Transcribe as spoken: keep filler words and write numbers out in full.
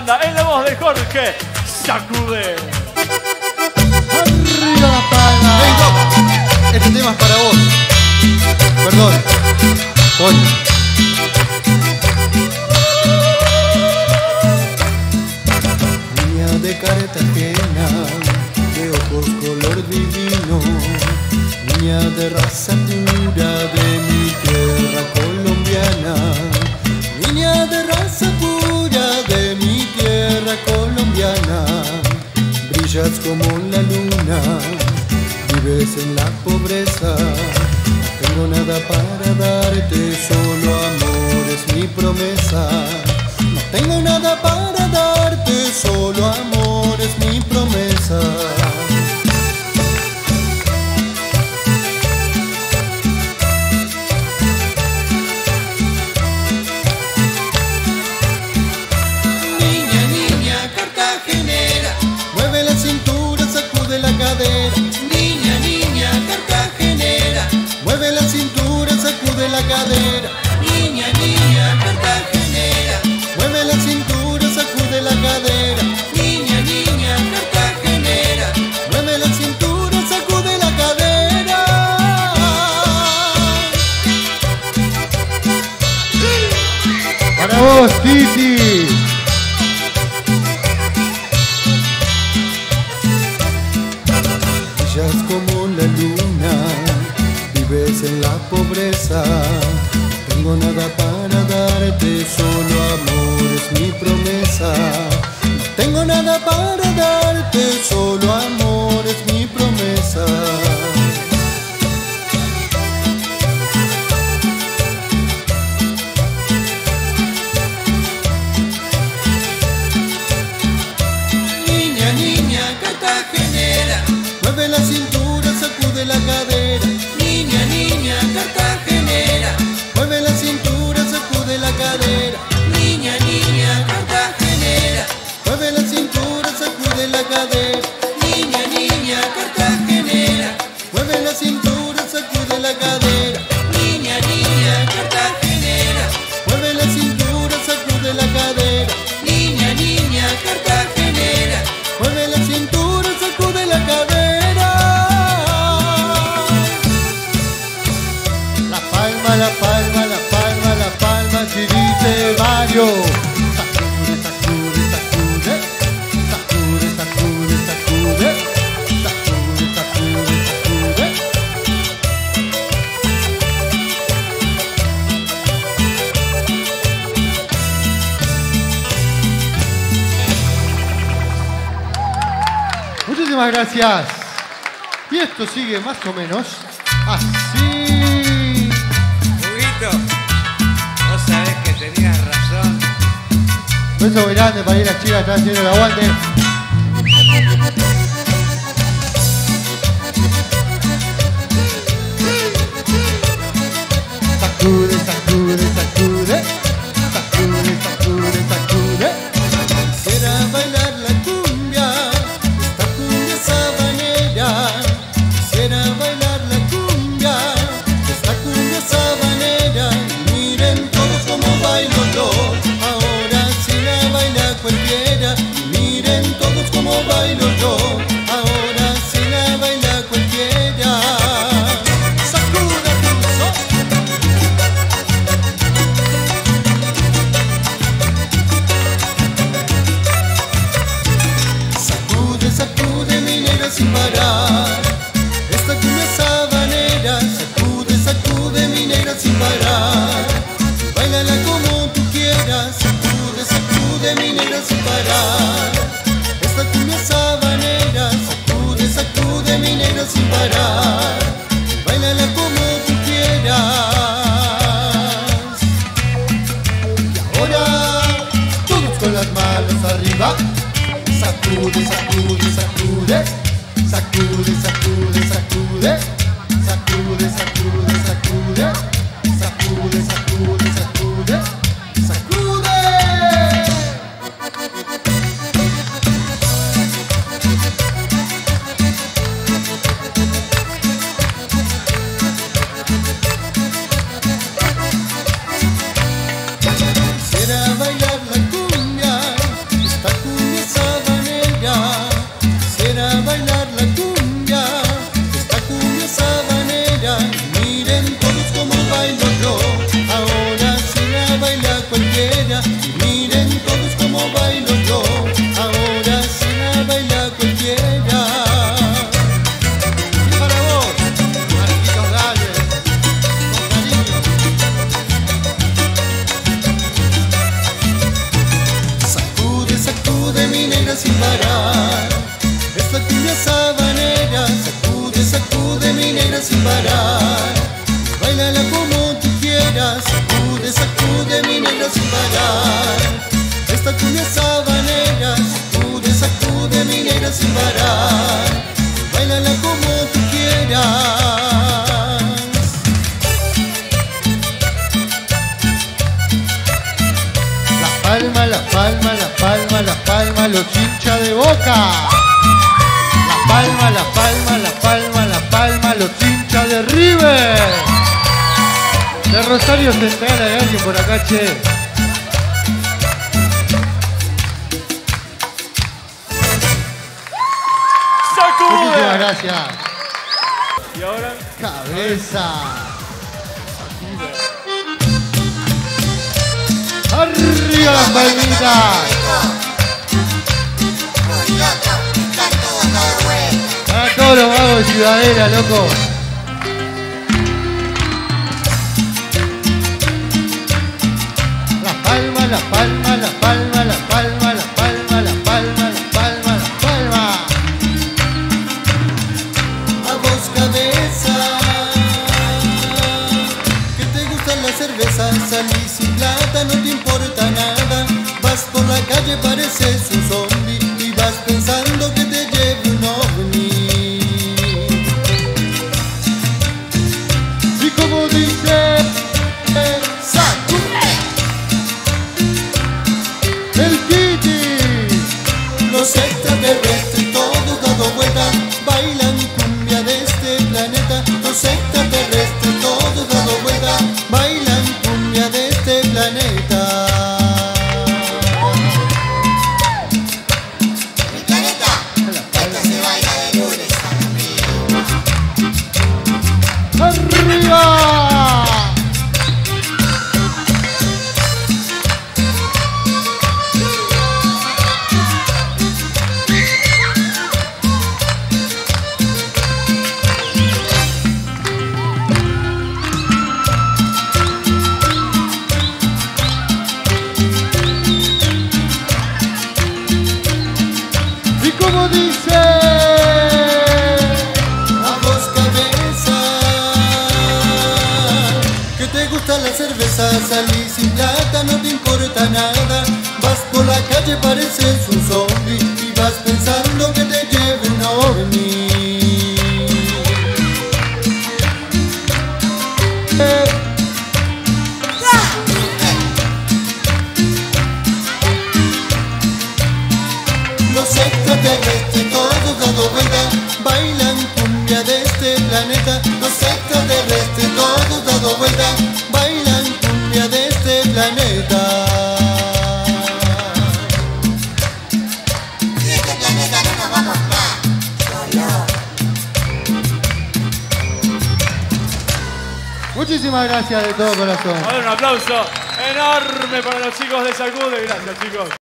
banda, en la voz de Jorge Sacude. Arriba la palma. Hey, Doc, este tema es para vos. Perdón. Coño. Niña de Cartagena, de ojos color divino, niña de raza pura de mi tierra colombiana, niña de raza pura de mi tierra colombiana, brillas como la luna, vives en la pobreza, no tengo nada para darte, solo amor es mi promesa, no tengo nada para darte, solo amor es mi promesa. Niña, niña, cartagenera, mueve la cintura, sacude la cadera. Niña, niña, cartagenera, mueve la cintura, sacude la cadera. Niña, niña, cartagenera, mueve la cintura, sacude la cadera. Para vos, Titi. Como la luna, vives en la pobreza, no tengo nada para darte, solo amor es mi promesa, no tengo nada para darte, solo amor es mi promesa. Niña, niña, cartagenera, mueve la cintura, sacude la cadera. Niña, niña, cartagenera, mueve la cintura, sacude la cadera. Niña, niña, cartagenera, mueve la cintura, sacude la cadera. Niña, niña, cartagenera, mueve la cintura, sacude la cadera. Niña, niña, cartagenera, mueve la cintura, sacude la cadera. Niña, niña, cartagenera, mueve la cintura, sacude la cadera. La palma, la palma, la palma, la palma, si dice Mario. Sacude, sacude, sacude, sacude, sacude, sacude, sacude, sacude, sacude. Muchísimas gracias. Y esto sigue más o menos así. Huguito, vos sabés que tenías razón. Un beso muy grande para ir las chicas que están haciendo el aguante. Sacude, sacude, sacude, sacude, sacude, sacude. Quisiera bailar la cumbia, esta cumbia sabanera. Quisiera bailar la cumbia, esta cumbia sabanera. Miren todos cómo bailo yo, ahora sí la baila cualquiera. Miren todos cómo bailo yo, ahora sí la baila cualquiera. Sacude pulso. Sacude, sacude mi negra sin parar. Esta cumbia sabanera, sacude, sacude mi negra sin parar. Báilala como tú quieras, sacude, sacude mi negra sin parar. Esta cumbia sabanera, sacude, sacude mi negra sin parar. Báilala como tú quieras. Y ahora, todos con las manos arriba. Sacude, sacude, sacude, sacude, sacude, sacude, sacude, sacude, sacude, sacude, sacude, sacude, sacude. Quisiera bailar la cumbia, sacude mi negra sin parar. Esta cumbia sabanera, sacude, sacude mi negra sin parar. Báilala como tú quieras, sacude, sacude mi negra sin parar. Esta cumbia sabanera, sacude, sacude mi negra sin parar. Báilala como tú quieras. La palma, la palma, la palma, la palma, los hinchas de Boca. La palma, la palma, la palma, la palma, los hinchas de River. De Rosario Central hay alguien por acá, che. Muchísimas ¡Sacude! gracias. Y ahora, Cabeza. Arriba las palmitas. A todos los vagos de Ciudadela, loco. La palma, la palma, la palma, la palma, la palma, la palma, la palma, la palma. A vos cabeza, que te gusta la cerveza, salís sin plata, no te importa nada. Vas por la calle, pareces un zombie y vas pensando que te lleve un ovni. Y como dice ¡Sacude! el Kitty. Los extraterrestres todos dado vuelta, bailan cumbia de este planeta. Los extraterrestres todos dado vuelta, bailan cumbia de este planeta. Mi planeta, esto se baila de lunes a domingo. ¡Arriba! Y como dice A vos cabeza, que te gusta la cerveza, salís sin plata, no te importa nada. Vas por la calle, pareces un zombie y vas pensando que te lleve un ovni. Los extraterrestres todos dado vuelta, bailan cumbia de este planeta. Los extraterrestres todos dado vuelta, bailan cumbia de este planeta. De este planeta no nos vamos más. Solo. muchísimas gracias de todo corazón. a ver, un aplauso enorme para los chicos de Sacude. Gracias, chicos.